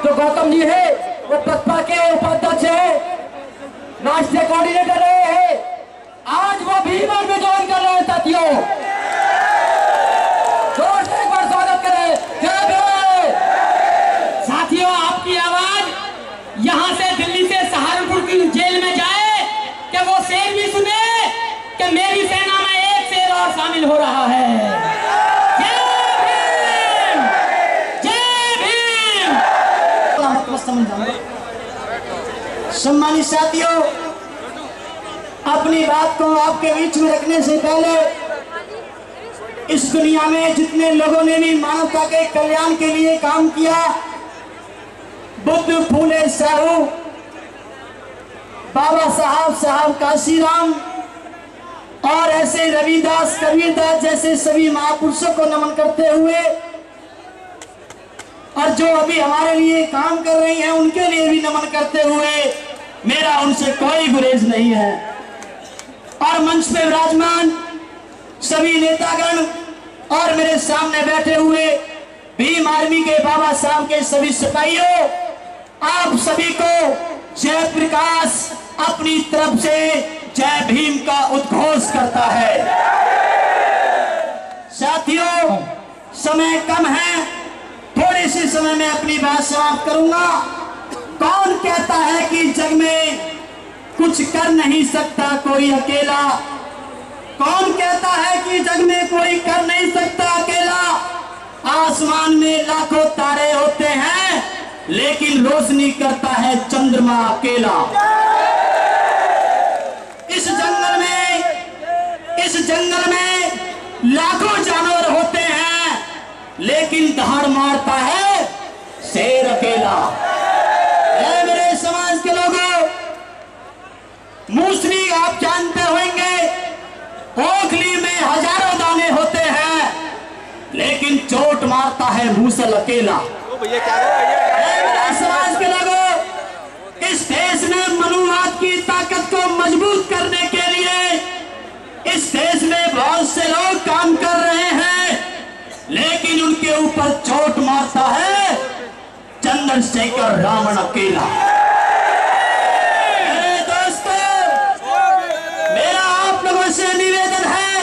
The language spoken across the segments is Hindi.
जो गौतम जी है वो बसपा के उपाध्यक्ष है, राष्ट्रीय कोऑर्डिनेटर रहे हैं, आज वो भीम आर्मी में ज्वाइन कर रहे हैं। साथियों जोर से एक बार स्वागत करें। जय भीम। साथियों आपकी आवाज यहां से दिल्ली से सहारनपुर की जेल में जाए कि वो शेर भी सुने कि मेरी सेना में एक शेर और शामिल हो रहा है। सम्मानित साथियों, अपनी बात को आपके बीच में रखने से पहले इस दुनिया में जितने लोगों ने भी मानवता के कल्याण के लिए काम किया, बुद्ध, फूले, साहू, बाबा साहब काशीराम और ऐसे रविदास, कबीरदास जैसे सभी महापुरुषों को नमन करते हुए और जो अभी हमारे लिए काम कर रही हैं उनके लिए भी नमन करते हुए मेरा उनसे कोई गुरेज नहीं है। और मंच पे विराजमान सभी नेतागण और मेरे सामने बैठे हुए भीम आर्मी के बाबा साहब के सभी सिपाहियों, आप सभी को जय प्रकाश अपनी तरफ से जय भीम का उद्घोष करता है। साथियों समय कम है, थोड़े से समय में अपनी बात समाप्त करूंगा। कौन कहता है कि जग में कुछ कर नहीं सकता कोई अकेला? कौन कहता है कि जग में कोई कर नहीं सकता अकेला? आसमान में लाखों तारे होते हैं लेकिन रोशनी करता है चंद्रमा अकेला। इस जंगल में लाखों जानवर होते हैं लेकिन दहाड़ मारता है शेर अकेला। मेरे समाज के लोगों, मूसली आप जानते होंगे, ओखली में हजारों दाने होते हैं लेकिन चोट मारता है मूसल अकेला। मेरे समाज के लोगों, इस देश में मनुवाद की ताकत को मजबूत करने के लिए इस देश में बहुत से लोग काम कर रहे हैं लेकिन उनके ऊपर चोट मारता है चंद्रशेखर रावण अकेला। मेरे दोस्तों, मेरा आप लोगों से निवेदन है,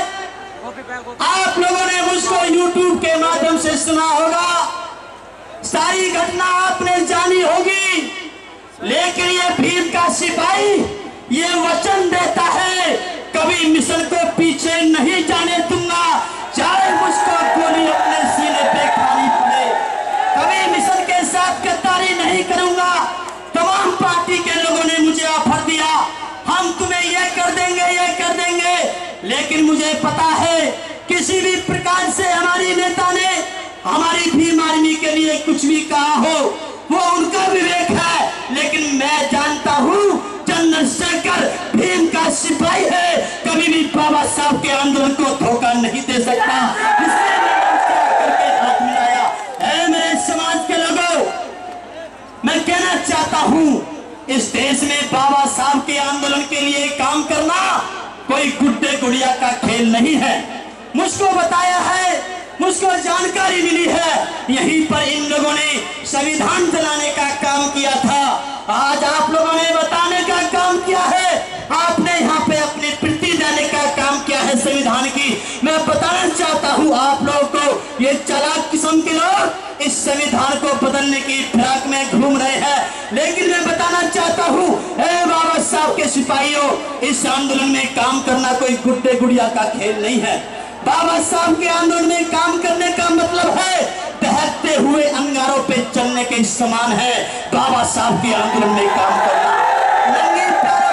आप लोगों ने मुझको YouTube के माध्यम से सुना होगा, सारी घटना आपने जानी होगी, लेकिन ये भीम का सिपाही ये वचन देता है कभी मिशन को पीछे नहीं जाने दूंगा, चाहे मुझको गोली अपने सीने पे खानी पड़े। कभी मिशन के साथ गद्दारी नहीं करूंगा। तमाम पार्टी के लोगों ने मुझे ऑफर दिया, हम तुम्हें ये कर देंगे, लेकिन मुझे पता है किसी भी प्रकार से हमारी नेता ने हमारी भीम आर्मी के लिए कुछ भी कहा हो वो उनका विवेक है, लेकिन मैं जानता हूं चंद्रशेखर भीम का सिपाही है, कभी भी बाबा साहब के आंदोलन को धोखा नहीं दे सकता। इसलिए मैंने उसके करके हाथ मिलाया। ऐ मेरे समाज के लोगों, मैं कहना चाहता हूं इस देश में बाबा साहब के आंदोलन के लिए काम करना कोई गुड्डे गुड़िया का खेल नहीं है। मुझको बताया है, मुझको जानकारी मिली है, यहीं पर इन लोगों ने संविधान जलाने का काम किया था। आज आप लोगों ने बताने का काम किया है, आपने यहाँ पे अपनी प्रीति देने का काम किया है संविधान की। मैं बताना चाहता हूँ आप लोगों को, ये चालाक किस्म के लोग इस संविधान को बदलने की फिराक में घूम रहे हैं, लेकिन मैं बताना चाहता हूँ बाबा साहब के सिपाहियों, इस आंदोलन में काम करना कोई गुड्डे गुड़िया का खेल नहीं है। बाबा साहब के आंदोलन में काम करने का मतलब है बहते हुए अंगारों पे चलने के समान है। बाबा साहब के आंदोलन में काम करना नंगे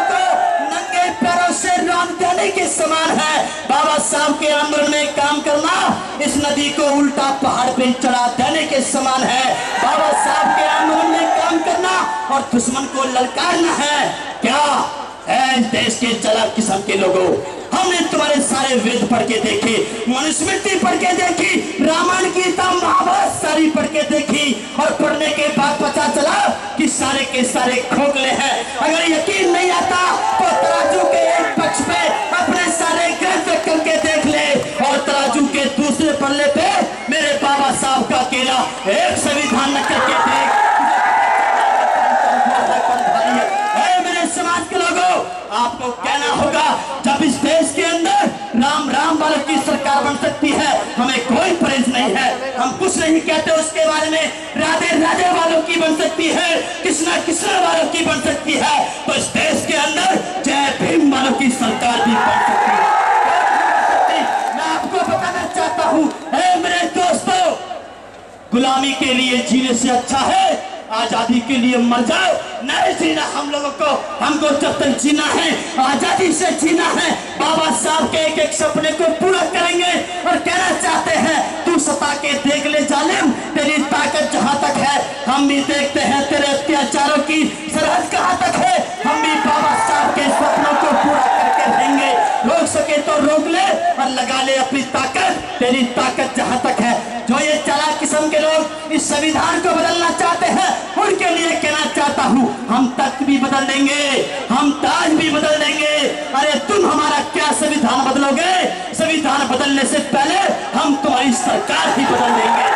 पैरों से राम देने के समान है। बाबा साहब के आंदोलन में काम करना इस नदी को उल्टा पहाड़ पे चढ़ा देने के समान है। बाबा साहब के आंदोलन में काम करना और दुश्मन को ललकारना है। क्या है देश के चालाक किस्म के लोगों, हमने तुम्हारे सारे वेद पढ़ के देखे, मनुस्मृति पढ़ के देखी, रामायण गीता महाभारत सारी पढ़ के देखी और पढ़ने के बाद पता चला कि सारे के सारे खोखले हैं। अगर यकीन नहीं आता तो तराजू के एक पक्ष पे अपने सारे ग्रंथ करके देख ले और तराजू के दूसरे पल्ले पे मेरे बाबा साहब का अकेला एक संविधान न करके देख। आपको कहना होगा जब इस देश के अंदर राम राम वालों की सरकार बन सकती है, हमें कोई परहेज नहीं है, हम कुछ नहीं कहते उसके बारे में। राधे राधे वालों की बन सकती है, कृष्णा कृष्णा वालों की बन सकती है, तो इस देश के अंदर जय भीम वालों की सरकार भी बन सकती है। मैं आपको बताना चाहता हूं मेरे दोस्तों, गुलामी के लिए जीने से अच्छा है आजादी के लिए मर जाओ। नहीं जीना हम लोगों को, हमको जब तक जीना है आजादी से जीना है। बाबा साहब के एक एक सपने को पूरा करेंगे और कहना चाहते हैं तू सता के देख ले जालिम, तेरी ताकत जहां तक है हम भी देखते हैं तेरे अत्याचारों की सरहद कहां तक है। हम भी बाबा साहब के सपनों को पूरा करके रहेंगे। रोक सके तो रोक ले और लगा ले अपनी ताकत, तेरी ताकत जहां तक है। जो ये चालाक किस्म के लोग इस संविधान को बदलना चाहते हैं उनके लिए कहना चाहता हूं हम तख्त भी बदल देंगे, हम ताज भी बदल देंगे। अरे तुम हमारा क्या संविधान बदलोगे? संविधान बदलने से पहले हम तुम्हारी सरकार ही बदल देंगे।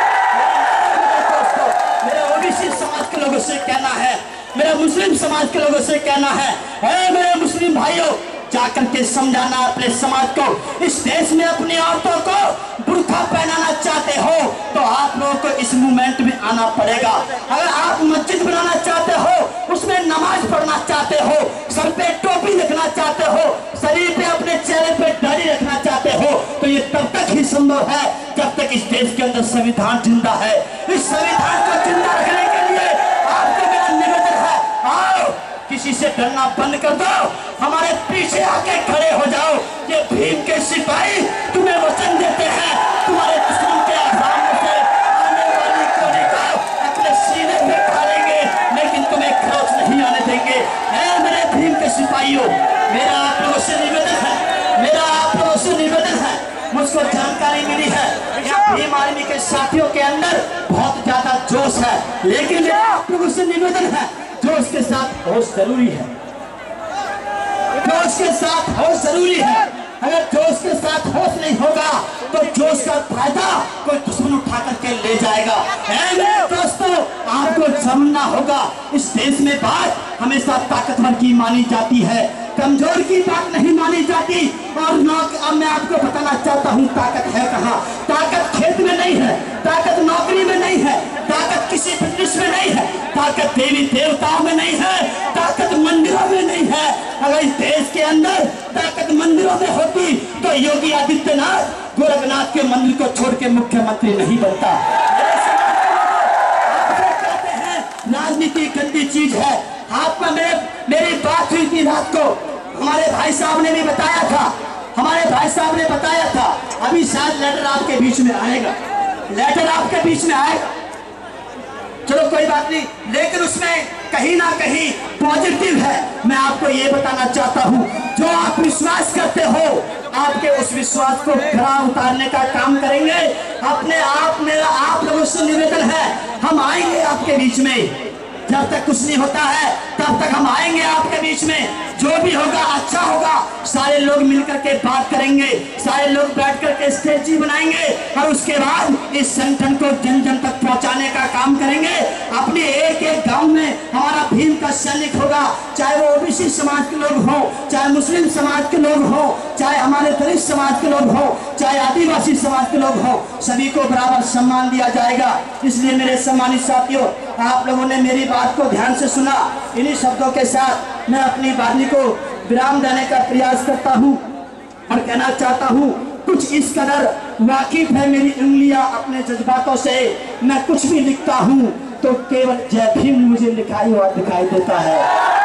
मेरे ओबीसी समाज के लोगों से कहना है, मेरे मुस्लिम समाज के लोगों से कहना है, मेरे मुस्लिम भाइयों जाकर के समझाना अपने समाज को। इस देश में अपनी औरतों को बुर्का पहनाना चाहते हो तो आप लोगों को इस मूवमेंट में आना पड़ेगा। अगर आप मस्जिद बनाना चाहते हो, उसमें नमाज पढ़ना चाहते हो, सर पे टोपी रखना चाहते हो, शरीर पे अपने चेहरे पे दाढ़ी रखना चाहते हो, तो ये तब तक ही संभव है जब तक इस देश के अंदर संविधान जिंदा है। इस संविधान को जिंदा रखने के लिए आपको मेरा निवेदन है, आओ किसी से डरना बंद कर दो, हमारे पीछे आके खड़े हो जाओ। ये भीम के सिपाही तुम्हें वचन देते हैं तुम्हारे दुश्मन के सामने से आने वाली गोली को अपने सीने पे खा लेंगे, लेकिन तुम्हें खरोच नहीं आने देंगे। मेरे भीम के सिपाहियों, मेरा आप लोगों से निवेदन है, मेरा आप लोगों से निवेदन है, मुझको जानकारी मिली है भीम आर्मी के साथियों के अंदर बहुत ज्यादा जोश है, लेकिन मेरा आप लोगों से निवेदन है जोश के साथ होश जरूरी है, जोश के साथ होश जरूरी है। अगर जोश के साथ होश नहीं होगा तो जोश का फायदा कोई दुश्मन उठा करके ले जाएगा। मेरे दोस्तों, आपको समझना होगा इस देश में बात हमेशा ताकतवर की मानी जाती है, कमजोर की बात नहीं मानी जाती। और अब मैं आपको बताना चाहता हूँ ताकत है कहाँ। ताकत खेत में नहीं है, ताकत नौकरी में नहीं है, ताकत किसी बिजनेस में नहीं है, ताकत देवी देवताओं में नहीं है, ताकत मंदिरों में नहीं है। अगर इस देश के अंदर ताकत मंदिरों में होती तो योगी आदित्यनाथ गोरखनाथ के मंदिर को छोड़ के मुख्यमंत्री नहीं बनता। राजनीति गंदी चीज है। आप में मेरी बात हुई थी रात को, हमारे भाई साहब ने भी बताया था, हमारे भाई साहब ने बताया था अभी शायद लेटर आपके बीच में आएगा, लेटर आपके बीच में आएगा, चलो कोई बात नहीं, लेकिन उसमें कहीं ना कहीं पॉजिटिव है। मैं आपको ये बताना चाहता हूँ जो आप विश्वास करते हो आपके उस विश्वास को खरा उतारने का काम करेंगे। अपने आप मेरा आप लोगों से निवेदन है, हम आएंगे आपके बीच में, जब तक कुछ नहीं होता है तब तक हम आएंगे आपके बीच में। जो भी होगा अच्छा होगा, सारे लोग मिलकर के बात करेंगे, सारे लोग बैठ करके स्ट्रेटजी बनाएंगे और उसके बाद इस संगठन को जन जन तक पहुंचाने का काम करेंगे। अपने एक एक गांव में हमारा भीम का सैनिक होगा, चाहे वो ओबीसी समाज के लोग हो, चाहे मुस्लिम समाज के लोग हो, चाहे हमारे दलित समाज के लोग हो, चाहे आदिवासी समाज के लोग हो, सभी को बराबर सम्मान दिया जाएगा। इसलिए मेरे सम्मानित साथियों, आप लोगों ने मेरी बात को ध्यान से सुना। इन्हीं शब्दों के साथ मैं अपनी वाणी को विराम देने का प्रयास करता हूं और कहना चाहता हूं कुछ इस कदर वाकिफ है मेरी उंगलियां अपने जज्बातों से। मैं कुछ भी लिखता हूं तो केवल जय भीम मुझे लिखाई हुआ दिखाई देता है।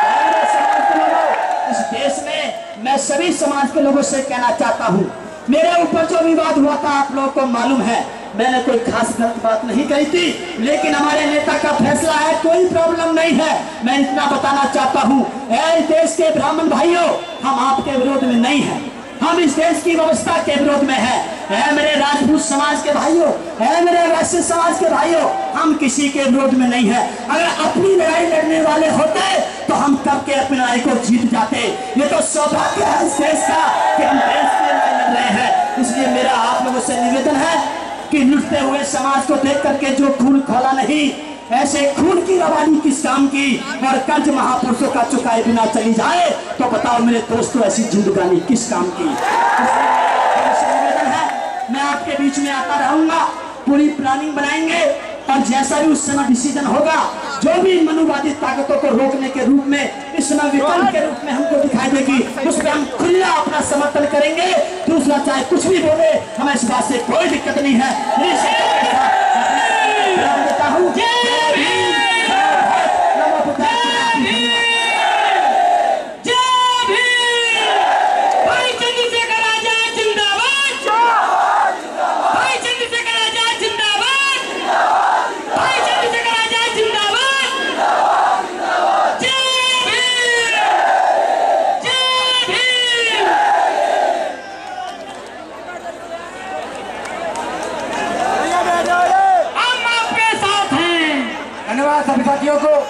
इस देश में मैं सभी समाज के लोगों से कहना चाहता हूं, मेरे ऊपर जो विवाद हुआ था आप लोगों को मालूम है, मैंने कोई खास गलत बात नहीं कही थी, लेकिन हमारे नेता का फैसला है, कोई प्रॉब्लम नहीं है। मैं इतना बताना चाहता हूँ इस देश के ब्राह्मण भाइयों, हम आपके विरोध में नहीं है, हम इस देश की व्यवस्था के विरोध में है। मेरे राजपूत समाज के भाइयों, मेरे वैश्य समाज के भाइयों, हम किसी के विरोध में नहीं है। अगर अपनी लड़ाई लड़ने वाले होते तो हम कब के अपनी लड़ाई को जीत जाते। ये तो सौभाग्य है इस देश का कि हम देश की लड़ाई लड़ रहे हैं। इसलिए मेरा आप लोगों से निवेदन है कि लुटते हुए समाज को देख करके जो खून खोला नहीं, ऐसे खून की रवानी किस काम की, और कर्ज महापुरुषों का चुकाए बिना चली जाए तो बताओ मेरे दोस्तों ऐसी जिंदगानी किस काम की। निवेदन है, मैं आपके बीच में आता रहूंगा, पूरी प्लानिंग बनाएंगे और जैसा भी उस समय डिसीजन होगा, जो भी मनुवादी ताकतों को रोकने के रूप में, इस समय विकल्प के रूप में हमको दिखाई देगी, उस पर हम खुला अपना समर्थन करेंगे। दूसरा चाहे कुछ भी बोले, हमें इस बात से कोई दिक्कत नहीं है। देता हूं धन्यवाद सभी साथियों को।